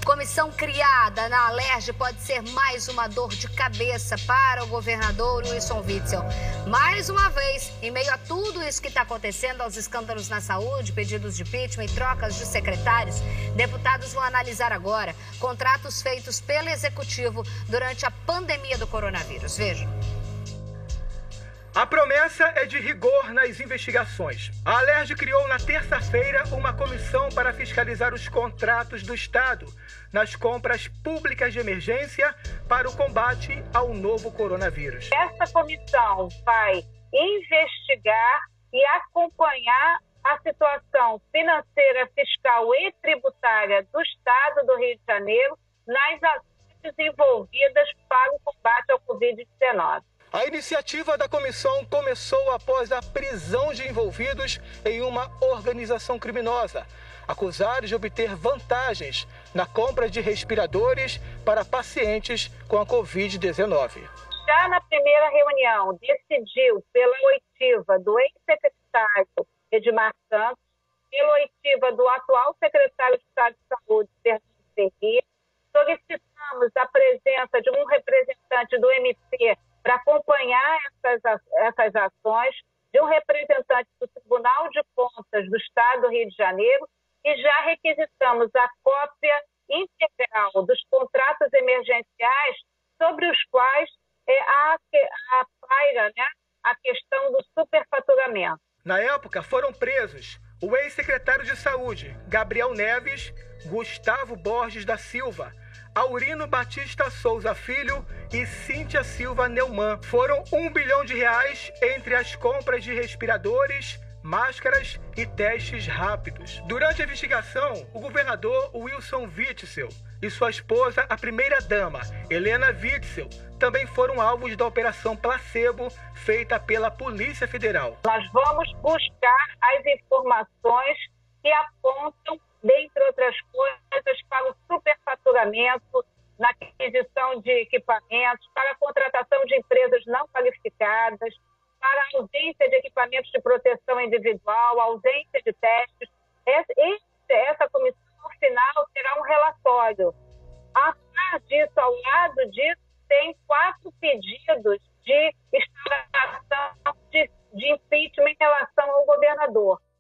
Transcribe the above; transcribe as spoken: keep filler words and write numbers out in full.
Comissão criada na Alerj pode ser mais uma dor de cabeça para o governador Wilson Witzel. Mais uma vez, em meio a tudo isso que está acontecendo, aos escândalos na saúde, pedidos de impeachment e trocas de secretários, deputados vão analisar agora contratos feitos pelo Executivo durante a pandemia do coronavírus. Vejam. A promessa é de rigor nas investigações. A Alerj criou na terça-feira uma comissão para fiscalizar os contratos do Estado nas compras públicas de emergência para o combate ao novo coronavírus. Essa comissão vai investigar e acompanhar a situação financeira, fiscal e tributária do Estado do Rio de Janeiro nas ações desenvolvidas para o combate ao covid dezenove. A iniciativa da comissão começou após a prisão de envolvidos em uma organização criminosa, acusados de obter vantagens na compra de respiradores para pacientes com a covid dezenove. Já na primeira reunião, decidiu pela oitiva do ex-secretário Edmar Santos, pela oitiva do atual secretário de Estado de Saúde, Fernando Ferreira, solicitamos a presença de um representante do M P para acompanhar essas, essas ações, de um representante do Tribunal de Contas do Estado do Rio de Janeiro, e já requisitamos a cópia integral dos contratos emergenciais sobre os quais é, há, há paira, né, a questão do superfaturamento. Na época, foram presos o ex-secretário de Saúde, Gabriel Neves, Gustavo Borges da Silva, Aurino Batista Souza Filho e Cíntia Silva Neumann. Foram um bilhão de reais entre as compras de respiradores, máscaras e testes rápidos. Durante a investigação, o governador Wilson Witzel e sua esposa, a primeira-dama, Helena Witzel, também foram alvos da Operação Placebo, feita pela Polícia Federal. Nós vamos buscar as informações que apontam, dentre outras coisas, para o superfaturamento, na aquisição de equipamentos, para a contratação de empresas não qualificadas, para a ausência de equipamentos de proteção individual, ausência de testes. Essa comissão, no final, terá um relatório. A par disso, ao lado disso, tem quatro pedidos de instauração de, de impeachment em relação ao governador.